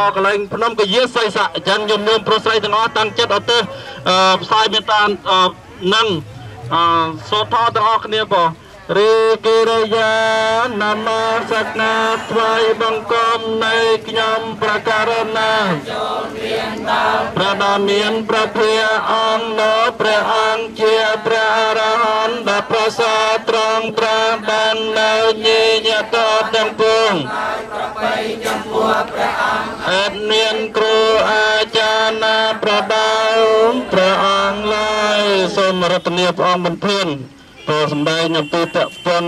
ដល់កន្លែងភ្នំកាយាសៃស័កអញ្ចឹងខ្ញុំមានប្រុសស្រីទាំងអស់តាំងចិត្តអត់ទេផ្សាយមេត្តានឹងសូត្រទាំងអស់គ្នាបងរីគិរិយានមស្ការថ្វាយបង្គំនៃខ្ញុំប្រការណាព្រះដ៏មានព្រះភិយអង្គដ៏ព្រះអង្គជាព្រះអរហន្តដែលប្រសើរត្រង់ត្រាស់បាននៅញញតទាំងពួងចំពោះព្រះអង្គអត់មានគ្រូអាចារ្យណាប្រដៅព្រះអង្គឡើយសូមរតនាព្រះអង្គបន្ទានព្រោះសម្ដែងអំពីតពន់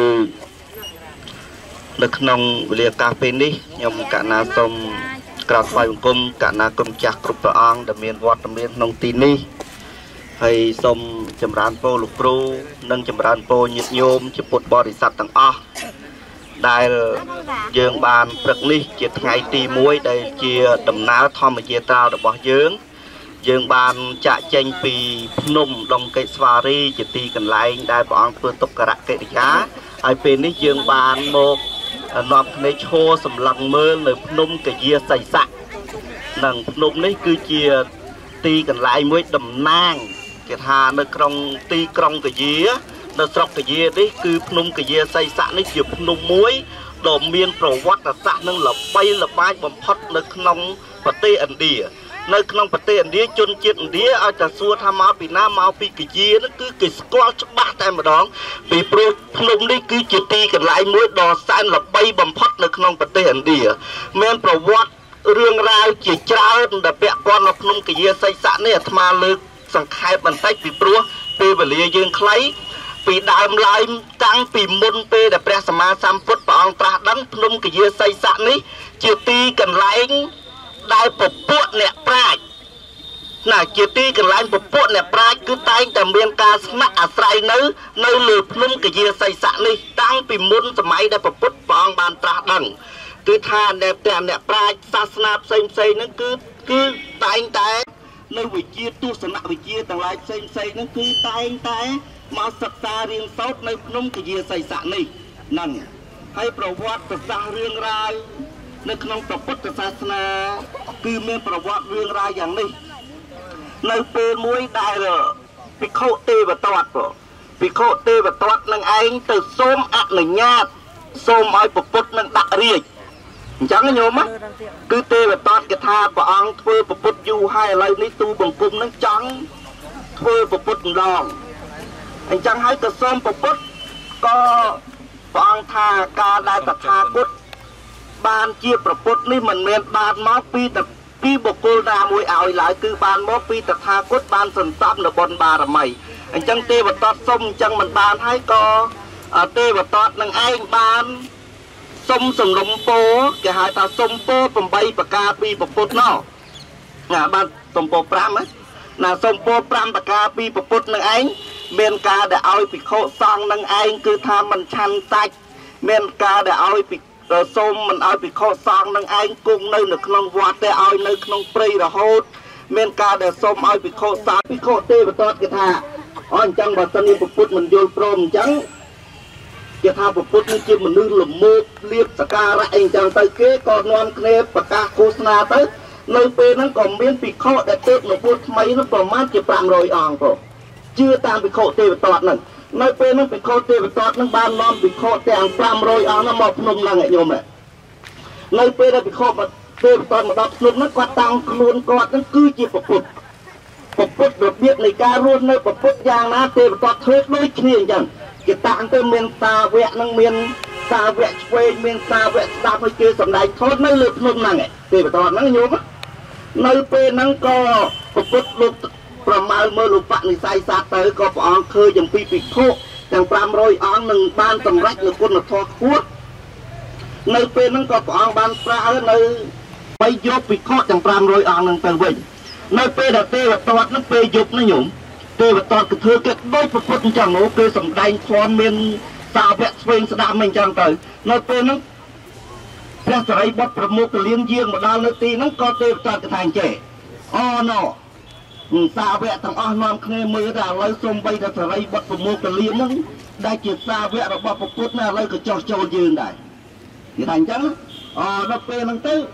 នៅក្នុងវេលាឱកាសពេលនេះខ្ញុំកណាសូមក្រាបថ្វាយបង្គំកណាគុំចាស់គ្រប់ព្រះអង្គដែលមានវត្តមានក្នុងទីនេះហើយសូមចម្រើនពរលោកគ្រូនិងចម្រើនពរញាតិញោមជាពុទ្ធបរិស័ទទាំងអស់ដែលយើងបានព្រឹកនេះជាថ្ងៃទី1ដែលជាដំណើរធម្មយាត្រារបស់យើងបានចាក់ចេញពីភ្នំដងកេស្វារីជាទីកន្លែងដែលព្រះអង្គធ្វើទុក្ករកិរិយាហើយពេលនេះយើងបានមកនាំគ្នាឈរសម្លឹងមើលនៅភ្នំកាយាសីស័កនិងភ្នំនេះគឺជាទីកន្លែងមួយតំណាងគេថានៅក្នុងទីក្រុងកាយានៅស្រុកកាយានេះគឺភ្នំកាយាសីស័កនេះជាភ្នំមួយដ៏មានប្រវត្តិសាស្ត្រនិងល្បីល្បាញបំផុតនៅក្នុងប្រទេសឥណ្ឌានៅក្នុងប្រទេសឥណ្ឌាជនជាតិឥណ្ឌាឲ្យតែសួរថាមកពីណាមកពីកាយានោះគឺគេស្គាល់ច្បាស់តែម្ដងពីព្រោះភ្នំនេះគឺជាទីកន្លែងមួយដ៏សែនល្បីបំផុតនៅក្នុងប្រទេសឥណ្ឌាមានប្រវត្តិរឿងរ៉ាវជាច្រើនដែលពាក់ព័ន្ធនឹងភ្នំកាយាសីស័កនេះអាត្មាលើកសង្ខេបបន្តិចពីព្រោះពេលវេលាយើងខ្លីពីដើមឡើយតាំងពីមុនពេលដែលព្រះសម្មាសម្ពុទ្ធព្រះអង្គត្រាស់ដឹងភ្នំកាយាសីស័កនេះជាទីកន្លែងដែលពពួកអ្នកប្រាជ្ញណាជាទីកន្លែងពពួកអ្នកប្រាជ្ញគឺតែងតែមានការស្នាក់អាស្រ័យនៅលើភ្នំកាយាសីស័កនេះតាំងពីមុនសម័យដែលព្រះពុទ្ធព្រះអង្គបានត្រាស់ដឹងគឺថាអ្នកប្រាជ្ញសាសនាផ្សេងហ្នឹងគឺតែងតែនៅវិជាទស្សនវិជាទាំងឡាយផ្សេងហ្នឹងគឺតែងតែមកសិក្សារៀនសូត្រនៅភ្នំកាយាសីស័កនេះហ្នឹងហើយប្រវត្តិសាស្ត្ររឿងរ៉ាវនៅក្នុងព្រះពុទ្ធសាសនាគឺមានប្រវត្តិរឿងរ៉ាវយ៉ាងនេះនៅពេលមួយដែលភិក្ខុទេវទត្តភិក្ខុទេវទត្តនឹងឯងទៅសូមអនុញ្ញាតសូមឲ្យព្រះពុទ្ធនឹងដាក់រាជអញ្ចឹងញោមគឺទេវទត្តគេថាព្រះអង្គធ្វើព្រះពុទ្ធយូរហើយឥឡូវនេះទូបង្គំនឹងចង់ធ្វើព្រះពុទ្ធម្ដងអញ្ចឹងហើយក៏សូមព្រះពុទ្ធក៏ព្រះអង្គថាការដែលតថាគតបានជាប្រពុតនេះមិនមែនបានមកពីបុគ្គលណាមួយឲ្យឡើយគឺបានមកពីតថាគតបានសន្សំនៅបុណ្យបារមីអញ្ចឹងទេវទត្តសុំអញ្ចឹងមិនបានហើយក៏ទេវទត្តនឹងឯងបានសុំសំណុំពោគេហៅថាសុំពោ8ប្រការពីប្រពុតណោះណាបានសុំពោ5ណាសុំពោ5ប្រការពីប្រពុតនឹងឯងមានការដែលឲ្យភិក្ខុសង្ឃនឹងឯងគឺថាមិនឆាន់សាច់មានការដែលឲ្យសូមមិនឲ្យភិក្ខុសង្ឃនឹងឯងគង់នៅក្នុងវត្តទេឲ្យនៅក្នុងព្រៃរហូតមានការដែលសូមឲ្យភិក្ខុសង្ឃភិក្ខុទេវទត្តគេថាអញ្ចឹងបើសិនជាពុទ្ធមិនយល់ព្រមអញ្ចឹងគេថាពុទ្ធនេះជាមនុស្សល្មោកលៀបសការៈអីអញ្ចឹងទៅគេក៏នាំគ្នាប្រកាសឃោសនាទៅនៅពេលហ្នឹងក៏មានភិក្ខុដែលទើបនៅពុទ្ធថ្មីនោះប្រមាណជា500អង្គផងជឿតាមភិក្ខុទេវទត្តហ្នឹងនៅពេលហ្នឹងភិក្ខុទេវទត្តនឹងបាននាំភិក្ខុទាំង500អង្គហ្នឹងមកភ្នំហ្នឹងញោមនៅពេលដែលភិក្ខុទេវទត្តមកដល់ភ្នំហ្នឹងគាត់តាំងខ្លួនគាត់ហ្នឹងគឺជាប្រពុតរបៀបនៃការរស់នៅប្រពុតយ៉ាងណាទេវទត្តធ្វើដូចគ្នាអញ្ចឹងគេតាំងទៅមានសាវកនឹងមានសាវកឆ្វេងមានសាវកស្ដាប់ឲ្យគេសម្ដែងធម៌នៅលើភ្នំហ្នឹងទេវទត្តហ្នឹងញោមនៅពេលហ្នឹងក៏ប្រពុតលោកប្រមាលមើលឧបនិស្ស័យសាស្ត្រទៅក៏ព្រះអង្គឃើញអំពីភិក្ខុទាំង500អង្គនឹងបានសម្រេចនូវគុណធម៌ខ្ពស់នៅពេលហ្នឹងក៏ព្រះអង្គបានប្រើនៅបីយកភិក្ខុទាំង500អង្គហ្នឹងទៅវិញនៅពេលដែលទេវទត្តហ្នឹងពេលយប់ណាញោមទេវទត្តគឺធ្វើគេដូចប្រពុតអញ្ចឹងមកគេសម្ដែងធម៌មានសាវកស្វែងស្ដាប់មិនអញ្ចឹងទៅនៅពេលហ្នឹងព្រះសរិបុត្រប្រមុខលៀនយាងមកដល់នៅទីហ្នឹងក៏ទេវទត្តកថាអញ្ចេះអូណូសាវកទាំងអស់នាំគ្នាមើលថាឥឡូវសូមបីតែសរិបុត្រប្រមោគលៀនហ្នឹងដែលជាសាវករបស់ព្រះពុទ្ធណាឥឡូវក៏ចោះចូលយើងដែរនិយាយថាអញ្ចឹងដល់ពេលហ្នឹងទៅ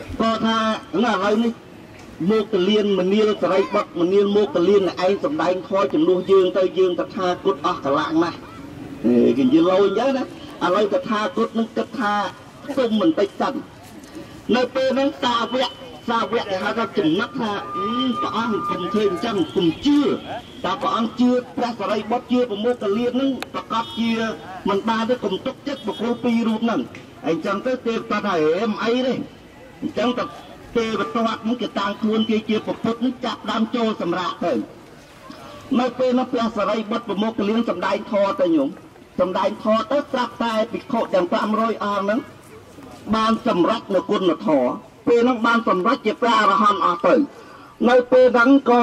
ก็ถ้าอะไรนี่โมกเลียนมันเนียสไรบัดมันเนียโมกเลียนไอ้สำได้คอยจำนวนยืงเตยยืงตะทากุดออกกระลังนะกินยืนลอยเยอะนะอะไรตะทากุดนึกตะทาตุ้มมันไปสั่นในเปนั้นซาเวะฮะก็จุ่มนักฮะปะอังกลุ่มเทนจังกลุ่มเชื่อแต่ปะอังเชื่อพระสไรบัดเชื่อประโมกเลียนนึงประกอบเชื่อมันบาด้วยกลุ่มตกเจ็ดประโคปีรูปนั่นไอ้จังเตยตาไทยไอ้เลยจังตะเตะประวัติมันจะต่างควรเกี่ยวกับพุทธจับดามโจสำราญเลยไม่เป็นนักปราศรัยบัดประโมกเลี้ยงสำได้ทอแต่หนุ่มสำได้ทอแต่ปรับตายปิดโคดอย่าง300 อันนั้นบานสำรักในกุลทอเป็นนักบานสำรักเจ็บปลาระหันอาเตยในเป็นนั้นก็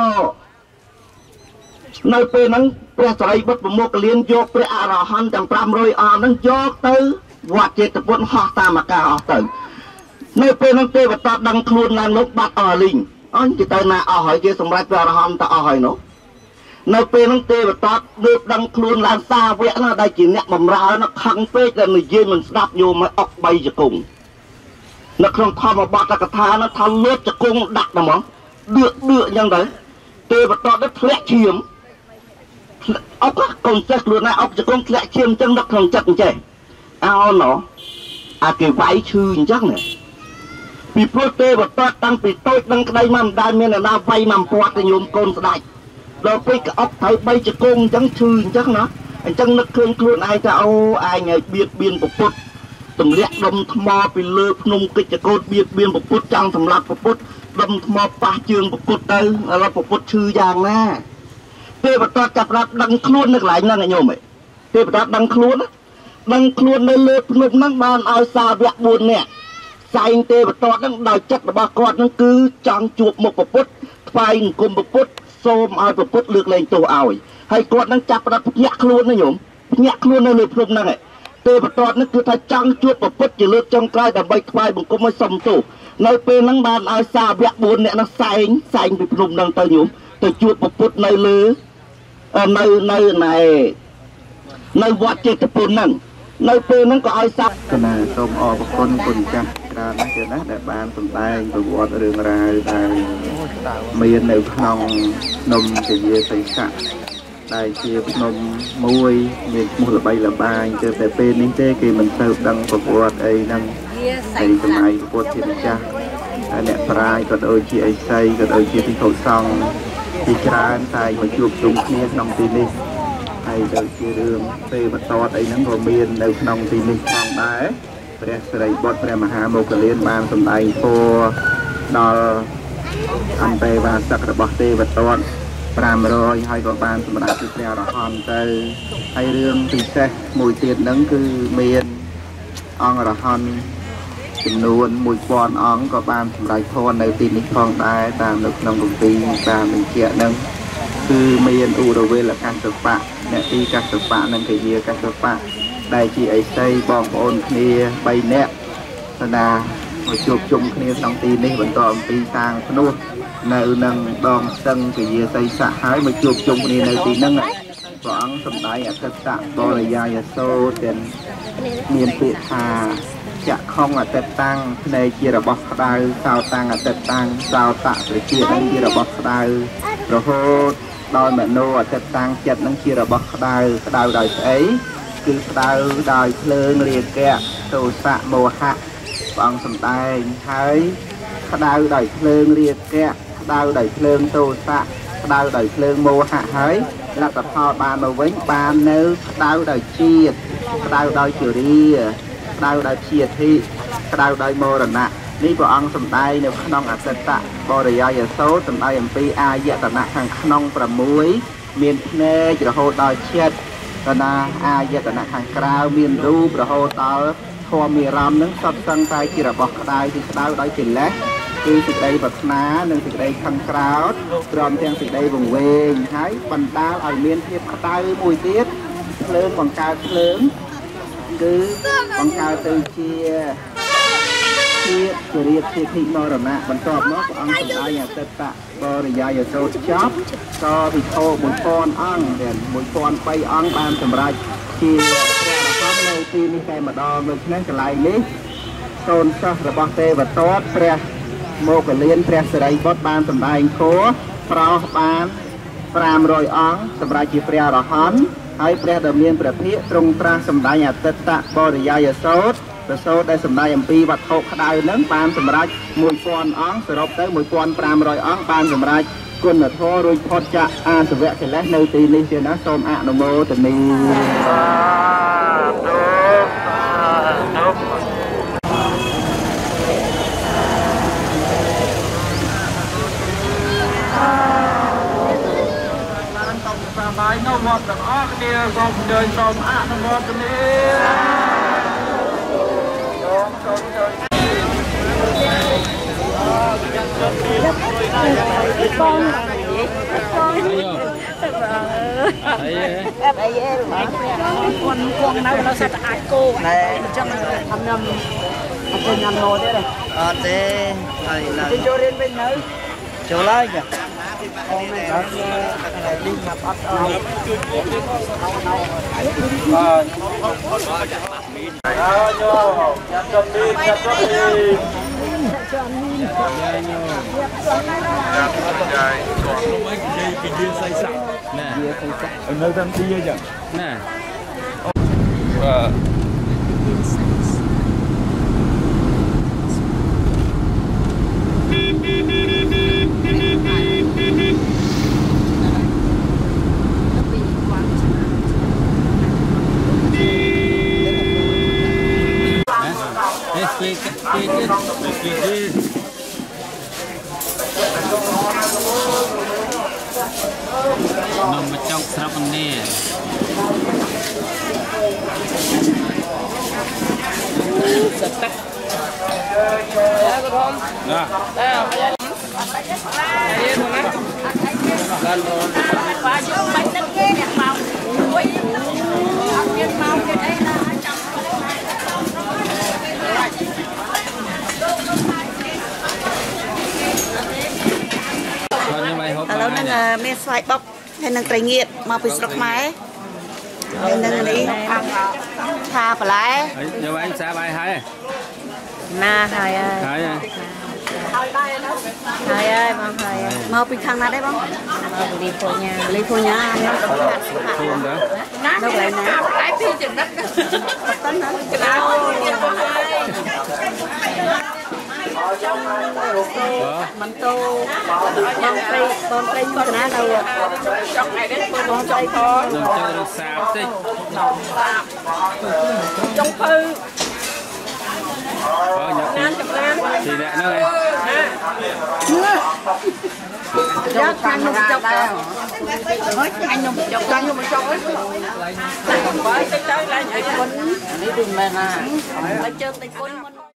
ในเป็นนั้นปราศรัยบัดประโมกเลี้ยงยกปลาระหันอย่าง300 อันนั้นยกเตยวัดเจตปุนหาตามากาอาเตยในเป็นนักเตะตัดดังครูนางนกบัดลิงอันที่ตายนาหอยเกี่ยสมรัยปลาระหันตาหอยเนาะในเป็นนักเตะตัดเดือบดังครูนางซาเวะน่าได้กินเนี่ยบำรานักขังเป๊กแต่ในยืนมันสนับโยมมาออกใบจะกุ้งนักครองทอมาบัดตะกทานะทำเลือดจะกุ้งดักนะมั้งเดือยังไงเตะตัดได้แผลเฉียมเอาก็กงเจ็กครูนายเอาจะกุ้งแผลเฉียมจังนักครองจักใจเอาเนาะอาเก็บไว้ชื่อจังเนี่ยปีโปรเตบตัดตั้งปีโต้ตั้งกระไดมันได้เมื่อนาไฟมันปวดโยมโกนสได้เราไปกับออกไทยใบจะโกงจังชื่อจังนะไอ้จังนักเครื่องครูนายจะเอาไอ้ไงเบียดเบียนปปุตตุ่มเลี้ยดมทมอไปเลือพนมกิจโกดเบียดเบียนปปุตจังสำหรับปปุตดมทมอปะเชืองปปุตเตอเราปปุตชื่ออย่างน่ะเตบตัดจับรับดังครูนนึกหลายนั่นไงโยมไอ้เตบตัดดังครูนดังครูนในเลือพนมนั่งบ้านเอาซาเบียบุญเนี่ยใส่เตะตอดนั่งดาวจัดบากอดนั่งคือจังจูบหมกปปุตไฟกลมปปุตโซมเอาปปุตเลือกเลยตัวเอาให้กอดนั่งจับรับแยกครูนนะโยมแยกครูนในเลือพรมนั่งไงเตะตอดนั่นคือถ้าจังจูบปปุตจะเลือกจังใกล้แต่ใบไฟบุกก็ไม่สมตัวในเป็นนั่งบานเอาซาเบียบุญเนี่ยนั่งใส่ไปพรมนั่งตัวโยมแต่จูบปปุตในเลือในวัดเจตปุนนั่นในเป็นนั้นก็ไอ้ซักขณะส้มออกคนจักการนั่นเกิดนะแต่บ้านสมได้ตัววัดเรื่องรายได้เมียนในพนองนมจะเยอะใส่สะได้เชียบนมมวยเมียนมูละใบละบายเจอแต่เป็นนี่เจ๊กี่มันเติบดังประวัติไอ้นั่งไอ้สมัยประวัติที่จักเนี่ยปลายก็โดยที่ไอ้ไซก็โดยที่ที่เขาซองที่จานใส่มาจูบจุ่มเนี้ยนองตีนี่ไอ้โดยที่เรื่องเตะบัดตอดไอ้นั่งก็เมียนในนองตีนี่ทองได้พระสไรบดพระมหาโมกเลียนบานสมัยโฟดอลอันเตบานสักระบเตบัดตอดปรามรอยให้กับบานสมัยที่พระรหันเตให้เรื่องที่เสกมวยเตียนนั่งคือเมียนองรหันจำนวนมวยปอนอ่องก็บานสำหรับคนในตีนิคองได้ตามนึกน้องดนตรีตามหนึ่งเกียร์นึงคือเมียนอูโรเวลการศึกษาเนี่ยที่การศึกษานั่นคือเยี่ยการศึกษาได้ที่ไอ้ไซบองโอนเคลียใบเนะธนาจูบจุ่มเคลียน้องตีนี่บนต่อตีทางพนุษในนังดองตังคือเยี่ยไซสะหายมาจูบจุ่มนี่ในตีนั่งก็อังสมัยอัตตะบริยายโซเด่นเมียนเปียธาจะคล้องอัตตังในจีระบอกดาวสาวตังอัตตังสาวตะหรือเจียในจีระบอกดาวระโหดดอยแม่โนอัตตังจัดนังจีระบอกดาวดาวดอยเอ๋คือดาวดอยเพลิงเรียกแกะโตสะโมหะฟังสำได้ใช้ดาวดอยเพลิงเรียกแกะดาวดอยเพลิงโตสะดาวดอยเพลิงโมหะเฮ้ยรัตพอบานมาเว้นบานเนื้อดาวดอยเชียดดาวดอยเฉลี่ยดาวดอยเชียดที่ดาวดอยโมรณะนี่พระองค์สำได้ในขนมอัตตะบริยายโซสำได้อย่างปีอายตนะทางขนมประมุยเมียนเนจระโหดอยเชียดตนาอายตนะทางกราวเมียนรูประโหตอทอมีรำนั้นสับสังใจจิระบอกได้ที่ดาวดอยจินและคือสิ่งใดบัตนาหนึ่งสิ่งใดทางกราวพร้อมเพียงสิ่งใดวงเวงใช้บรรดาเอาเมียนเทียบดาวมวยเทียบเพลิงบังกาเพลิงคือบังกาตือเชียจะเรียกที่ที่มรณะบรรทอบเนาะอังสายอย่างเตตะบริยายโซจับก็พิโตบุญพรอังเด่นบุญพรไปอังบานสำหรับที่เราทำในปีนี้ใครมาดองเลยนั่นก็ไล่นี้កូនសិស្សរបស់ទេវទត្តព្រះមកលៀនព្រះសិរីបុត្របានសម្ដែងធម៌ប្រោសបាន500អង្គសម្រាប់ជាព្រះអរហន្តហើយព្រះដ៏មានព្រះភិក្ខទ្រង់ត្រាស់សម្ដែងអតិតបរិយាយសោតប្រសូតដែលសម្ដែងអំពីវត្ថុក្តៅនឹងបានសម្រេច1000អង្គសរុបទៅ1500អង្គបានសម្រេចគុណធម៌រួចផុតចាកអាសវៈកិលេសនៅទីនេះទៀតណាសូមអនុមោទនាបាយនៅវត្តទាំងអស់គ្នាសូមអញ្ជើញសូមអនុមោទនាសូមចូលបងអីគាត់នៅនៅសិតអាចគោអញ្ចឹងអត់ញ៉ាំណូទេអត់ទេហើយឡើងចូលរៀនវិញនៅចូលហើយចាអូមែនដល់លីងមកអត់អស់ចាប់ចំនេះចាប់ចំនេះចាំយាយញោចាប់យាយគាត់នោះមិននិយាយពីយាយសៃសាក់ណាយាយសៃសាក់នៅតាមទីចឹងណាนมมาจอกสระปันเนี่ยสเต็กแล้วก็ทองนะแล้วไปยังไปยังนะด้านโน้นไปยังไปตั้งแค่เนี่ยเมาวิ่งเอาเงินเมาเงินไอ้นะจับแล้วนั่นเมสไฟบ๊อบให้นั่งไตรเงียดมาไปสระไม้ให้นั่งนี้ชาปลาเดี๋ยวanh sẽ bài hay na hay hay hay mà hay mau bị thằng nào đấy bông đi phô nhà nó không đó đâu lại nè cái phi chừng đất tấn hả mình tô bông cây con ná đâu trong này đến bông cây con được sạp đi trong thư thì nè nó này chắc anh không chọc nói anh không chọc anh không chọc ấy bởi cái trái lại vậy con đi đừng mệt à lấy chân tay con